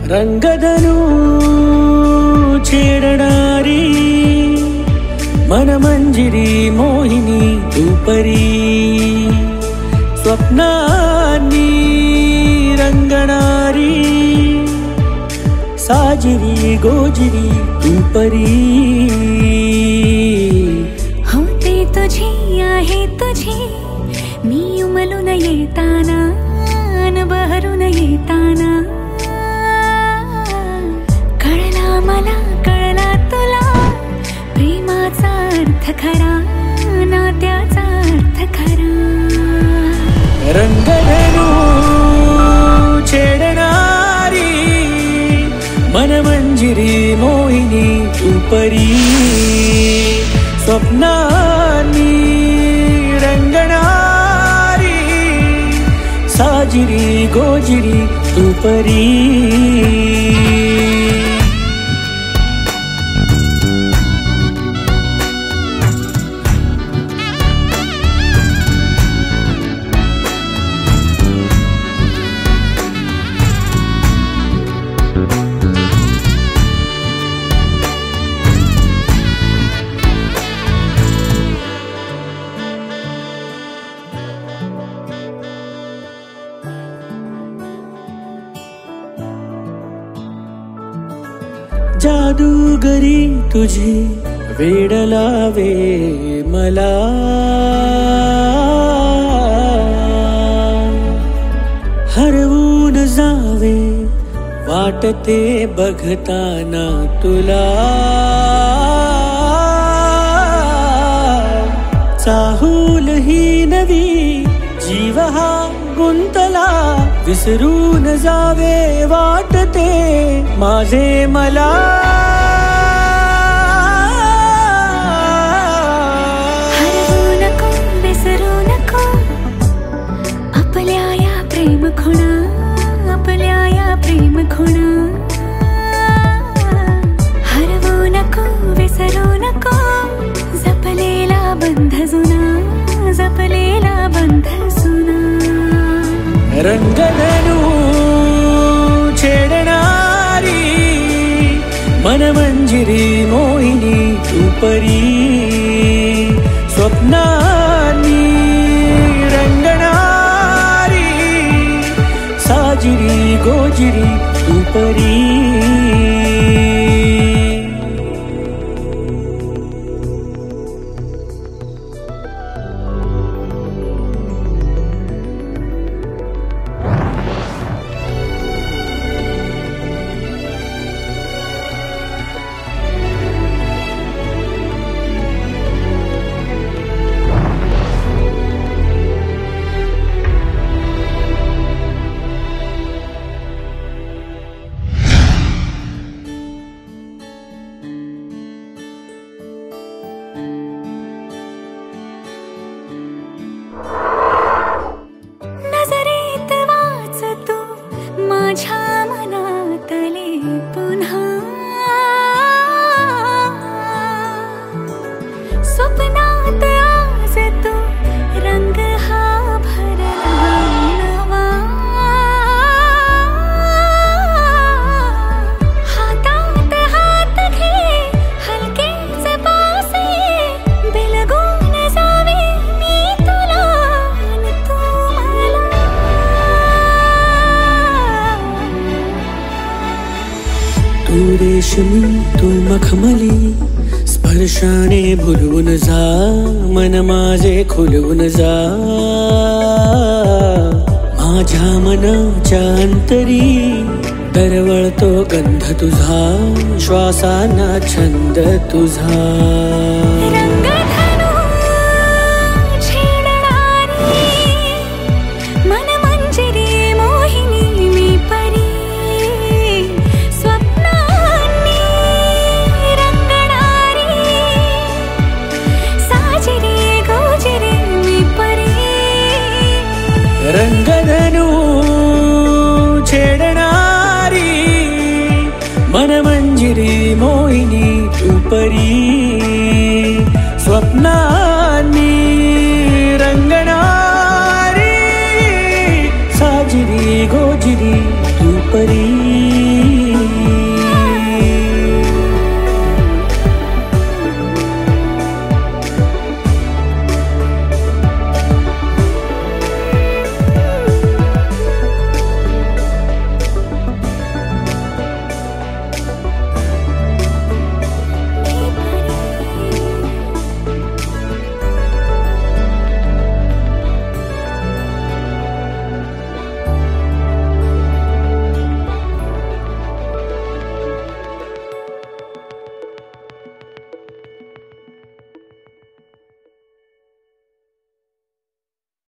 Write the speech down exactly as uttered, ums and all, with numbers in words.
रंगधनु छेडणारी मनमंजिरी मोहिनी तू परी स्वप्नांनी रंगणारी साजिरी गोजिरी तू परी होते तुझी आहे तुझी मी उमलून येताना अन बहरून येताना कळला मला कळला तुला प्रेमाचा अर्थ खरा नात्याचा अर्थ खरा रंगधनु छेडणारी मनमंजिरी मोहिनी तू परी स्वप्नांनी रंगणारी साजिरी गोजिरी तू परी जादूगरी तुझी वेड लावे मला हरवून जावे वाटते बघताना तुला चाहूल ही नवी जीव हा गुंतला विसरून जावे वाटते माझे मला हरवू नको विसरू नको आपल्या या प्रेम खुणा आपल्या या प्रेम खुणा हरवू नको विसरू नको जपलेला बंध जुना जपलेला बंध जुना रंगधनु छेडणारी मनमंजिरी मोहिनी तू परी स्वप्नांनी रंगणारी साजिरी गोजिरी तू परी स्वप्नात आज तू रंग हा भरला नवा हातात हात घे हलकेच पासे बिलगून जावे मी तुला अन तू मला तू रेशमी तू मखमली स्पर्शाने भुलवून जा मन माझे खुलवून जा माझ्या मनाच्या अंतरी दरवळतो गंध तुझा श्वासाना छंद तुझा रंगधनु छेडणारी मनमंजिरी मोहिनी मी परी स्वप्नांनी रंगणारी साजिरी गोजिरी मी परी रंगधनु छेडणारी मनमंजिरी मोहिनी तू परी स्वप्ना